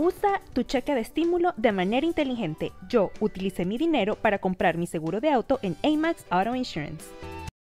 Usa tu cheque de estímulo de manera inteligente. Yo utilicé mi dinero para comprar mi seguro de auto en Amax Auto Insurance.